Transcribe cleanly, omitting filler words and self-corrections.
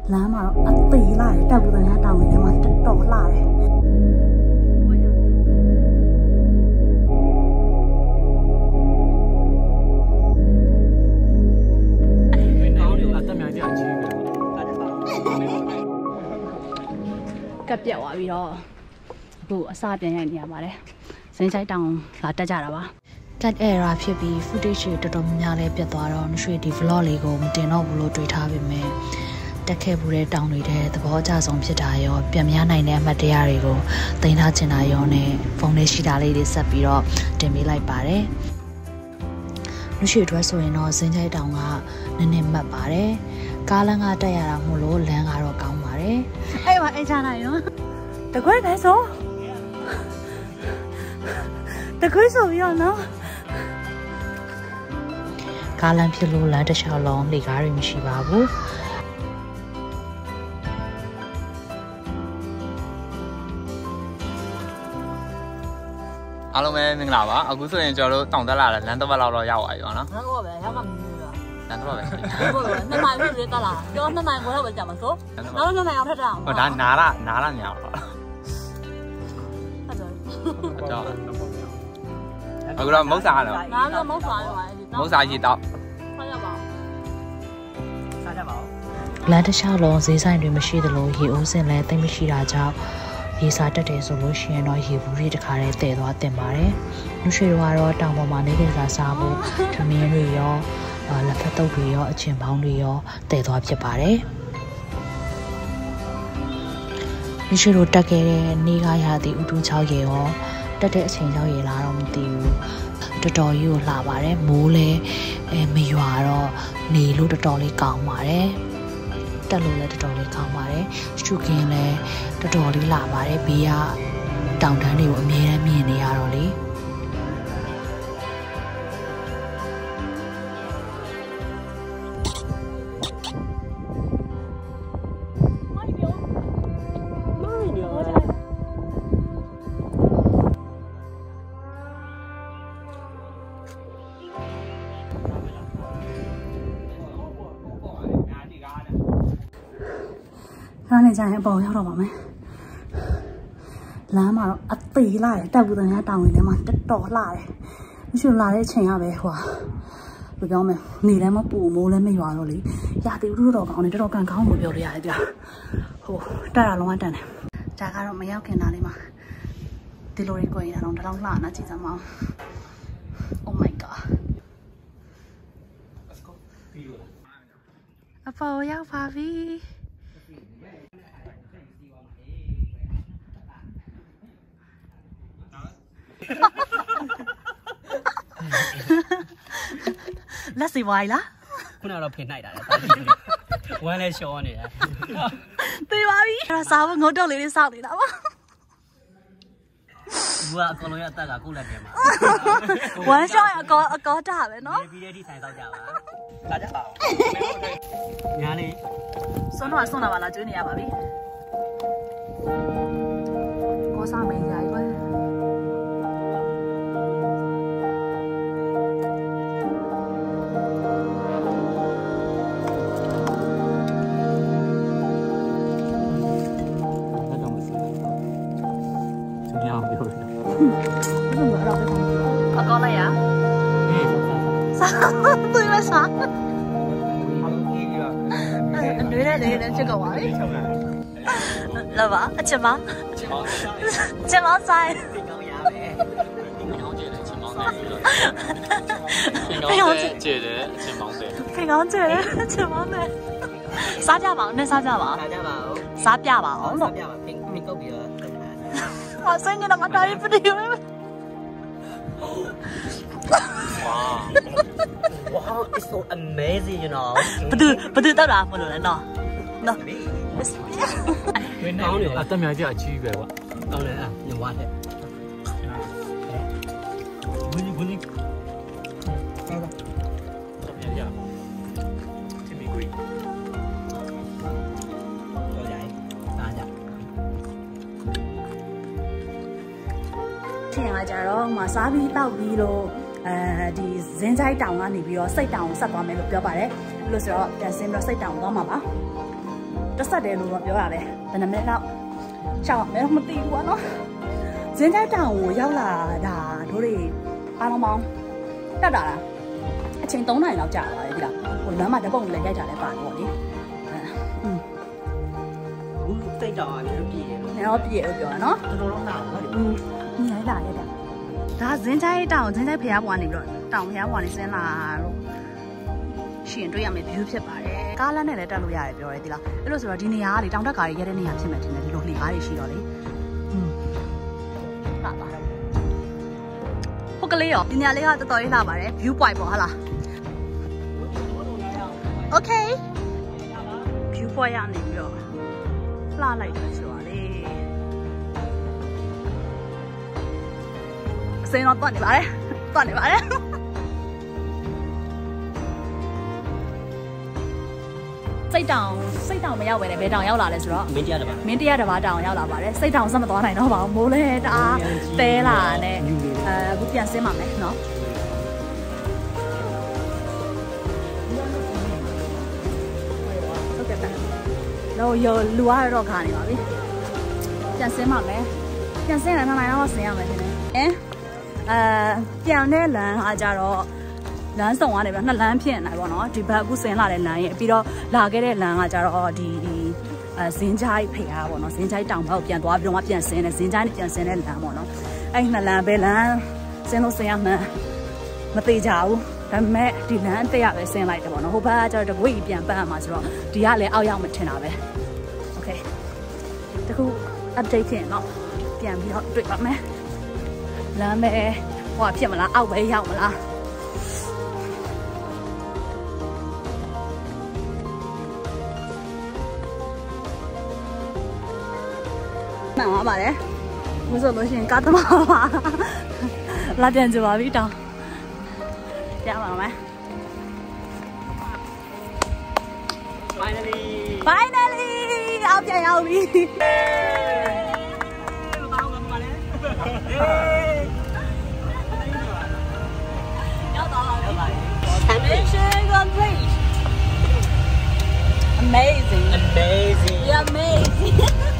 လမ်းမှာတော့အသေးလာတယ်တက်ဘူးတဲ့တောင်တွေထဲမှာတက်တော်လာတယ်ကပ်ပြက်သွားပြီးတော့အခုအစပြန်ရိုက်နေရပါတယ်စင်းချိုက်တောင်လာတက်ကြတာပါ cat error ဖြစ်ပြီး footage တွေတော်တော်များများလေးပြတ်သွားတော့ရွှေဒီ vlog လေးကိုမတင်တော့ဘူးလို့တွေးထားပေမဲ့တက်ခဲ့ဘူးတဲ့တောင်တွေတဲ့သဘောကျဆုံးဖြစ်တာရောပြန်များနိုင်တဲ့အမှတ်တရတွေကိုသိမ်းထားချင်တာရောနဲ့ဖုန်းလေးရှိတာလေးတွေဆက်ပြီးတော့တင်ပေးလိုက်ပါတယ်ရွှေအတွက်ဆိုရင်တော့စင်းချိုက်တောင်ကနည်းနည်းမှတ်ပါတယ်ကားလမ်းကတက်ရတာမို့လို့လမ်းကတော့ကောင်းပါတယ်အဲ့မှာအိတ်ချနိုင်ရောတကွဲပဲဆိုတကွဲဆိုပြီးတော့နော်ကားလမ်းဖြစ်လို့လမ်းတစ်လျှောက်လုံးလေကားတွေမရှိပါဘူးအားလုံးပဲမင်္ဂလာပါအခုဆိုရင်ကျွန်တော်တို့တောင်တက်လာတယ်လမ်းတစ်ပတ်လောက်တော့ရောက်သွားပြီပေါ့နော်လမ်းတော့ပဲရောက်ကမင်းလို့လမ်းတစ်ပတ်ပဲဟုတ်တယ်နှစ်မိုင်ပြည့်တက်လာကျော်နှစ်မိုင်ခွဲတော့ပဲကြာမှာဆိုနောက်နှစ်မိုင်အောင်ထက်တာဟောဒါနားညာတော့ဟုတ်တယ်အခုတော့မုတ်စားတော့နားတော့မုတ်စားရောမုတ်စားရည်တော့စားရပါစားကြပါဦးလမ်းတစ်လျှောက်လုံးဈေးဆိုင်တွေမရှိသလိုရေအိုးစင်လည်းတိတ်မရှိတာကြောင့်ရေစာတက်တယ်ဆိုလို့ရှိရင်တော့ရေဘူးတွေတခါတည်းတည်သွားတင်ပါတယ်။လူရွှေတို့ကတော့တောင်ပေါ်မှာနေနေစားဖို့ထမင်းတွေရောလက်ဖက်တုပ်တွေရောအချင်ပေါင်းတွေရောတည်သွားဖြစ်ပါတယ်။လူရွှေတို့တက်ခဲ့တဲ့နေကရသည့်ဥတူ6ရေရောတက်တဲ့အချိန်ရောက်ရေလားတော့မသိဘူး။တော်တော်ကြီးကိုလှပါတယ်။မိုးလည်းမရွာတော့နေလို့တော်တော်လေးကောင်းပါတယ်။တက်လို့လည်းတော်တော်လေးကောင်းပါတယ်ရှုခင်းလည်းတော်တော်လေးလာပါတယ်ဘေးကတောင်တန်းတွေကိုအမြဲတမ်းမြင်နေရတော့လေခါနေကြရင်အပေါ်ရောက်တော့ပါမယ်လမ်းမှာတော့အသေးလာတယ်တက်ဘူးတဲ့တောင်တွေထဲမှာတက်တော်လာတယ်မရှိလာတဲ့အချိန်ကပဲဟိုဘယ်ပြောမလဲနေလည်းမပူမိုးလည်းမရွာတော့လေရာသီဥတုတော့ကောင်းတယ်တော်တော်ကန်ကောင်းလို့ပြောလို့ရတယ်ကြာဟိုတက်တာလုံးဝတန်တယ်ဒါကတော့မရောက်ခင်သားလေးမှာဒီလိုတွေကိုရင်တော့တော့လှနာကြည့်စမ်းမအောင် Oh my god အပေါ်ရောက်ပါပြီလက်စီဝိုင်းလားခုနကတော့ဖင်နိုင်တာလေဝမ်းလဲရှော်နေတာသိပါပြီအဲ့ဒါစားဖို့ငုတ်တော့လေးလေးစောက်နေတာပါဘူးကအကောင်လုံးရအသက်ကကိုလက်ထဲမှာဝမ်းရှော့ရအကောတာပဲနော်ပြီးတဲ့ထိဆိုင်တော့ကြပါလာကြပါဦးညာလေးစွန်းတော့ပါလားကျွေးနေရပါပြီကိုစားမင်းကြီးပဲအကောလိုက်ရစားသွေးမစားအနွေးနဲ့လည်းချက်ကောပါပြီလာပါအချက်မချက်မဆိုင်ဖေကောင်းကျဲတယ်အချင်းမောင်းတယ်ဖေကောင်းကျဲတယ်အချင်းမောင်းတယ်စားကြပါဦးနဲ့စားကြပါစားပြပါအောင်လို့ဖင်ကုတ်ပြီးတော့ဟာစင်းကတော့မတော်ရပြည့်ရော Wow, it's so amazing, you know. ဘသူတက်တာမလို့လဲနော်နော်ဝင်းနေတယ်အတက်များကြအကြီးပဲကွာတောင်းတယ်အဲ့ညဝါတဲ့ဝင်းအဲ့ဒါပြန်ရချစ်မီကွေးတော့ရိုင်းစားကြထင်လာကြတော့မစားပြီးတောက်ပြီးလို့ဒီဇင်းချိုက်တောင်ကနေပြီးတော့စိတ်တောင်ဆက်သွားမယ်လို့ပြောပါတယ်လို့ဆိုတော့ပြန်ဆင်းပြီးတော့စိတ်တောင်သွားမှာပါတဆက်တယ်လို့တော့ပြောရတယ်ဘယ်နှမိနစ်လောက်ရှောက်မယ်တော့မသိဘူးပေါ့နော်ဇင်းကျိုက်တောင်ကိုရောက်လာတာတို့တွေအားလုံးပေါင်းတက်တာလားအချိန်3 နာရီလောက်ကြာသွားတယ်ဒီလားဟိုလမ်းမှာတပုံလည်းရိုက်တာလည်းပါတယ်ပေါ့လေဘူးစိတ်တောင်လည်းပြည့်တယ်နေတော့ပြည့်လို့ပြောတာနော်တော်တော်လာဟုတ်တယ်ညရိုက်လာရက်တာဒါဇင်းကျိုက်တောင်ဇင်းကျိုက်ဖျားပွားနေပြီးတော့တောင်ဖျားပွားနေစင်းလာတော့ရှင်တွေ့ရမယ် view ဖြစ်ပါတယ်ကားလမ်းနဲ့လည်းတက်လို့ရတယ်ပြောရဲဒီလားအဲ့လိုဆိုတော့ဒီနေရာကလေတောင်တက်ကားတွေရတဲ့နေရာဖြစ်မယ်ထင်တယ်ဒီလိုလှေကားတွေရှိတော့လေလာပါဟုတ်ကလေးရောဒီနေရာလေးကတော်တော်လေးလာပါတယ် view point ပေါ့ဟာလား okay view point ရနေပြီးတော့လှလိုက်တယ်ဆိုတော့လေအစင်းတော့တွတ်နေပါတယ်စိတ်တောင်မရောက်ပဲနဲ့ဘယ်တောင်ရောက်လာလဲဆိုတော့မင်းတရားတစ်ပါးတောင်ရောက်လာပါတယ်စိတ်တောင်ဆက်မသွားနိုင်တော့ပါဘူးမိုးလဲတအားတဲလာနဲ့အခုပြန်ဆင်းပါမယ်နော်ဟုတ်ကဲ့တော့လူကတော့ခါနေပါပြီပြန်ဆင်းပါမယ်ပြန်ဆင်းရင်9 နာရီလောက်ဆင်းရမယ်ထင်တယ်ပြန်တဲ့လမ်းကကြတော့လမ်းဆောင်ကနေပြီး2 လမ်းဖြစ်နေပေါ့နော်ဒီဘက်အခုဆင်းလာတဲ့လမ်းရဲ့ပြီးတော့လာခဲ့တဲ့လမ်းကကြတော့ဒီဇင်းချိုက်ဖျားပေါ့နော်ဇင်းချိုက်တောင်ဘက်ကိုပြန်သွားပြီးတော့မှပြန်ဆင်းတယ်ဇင်းချိုက်နဲ့ပြန်ဆင်းတဲ့လမ်းပေါ့နော်အဲ့2 လမ်းပဲလမ်းဆင်းလို့ဆင်းရမှန်းမသေးကြဘူးဒါပေမဲ့ဒီလမ်းတက်ရပဲဆင်းလိုက်တယ်ပေါ့နော်ဟိုဘက်ကကျတော့တကွေ့ပြန်ပတ်ရမှာဆိုတော့ဒီကလည်းအောက်ရောက်မထင်တာပဲโอเคတခု update ဖြစ်ရင်တော့ပြန်ပြီးတော့တွေ့ပါမယ်လမ်းပဲဟိုဖြစ်မလားအောက်ပဲရောက်မလားမှန်ပါပါတယ်ဘုဆိုလို့ရှိရင်ကားသမားပါလာပြန်ကြပါပြီတောင်းရပါမယ် finally အောက်ပြန်ရောက်ပြီရောက်တော့Mission complete. Amazing. Amazing. You're amazing.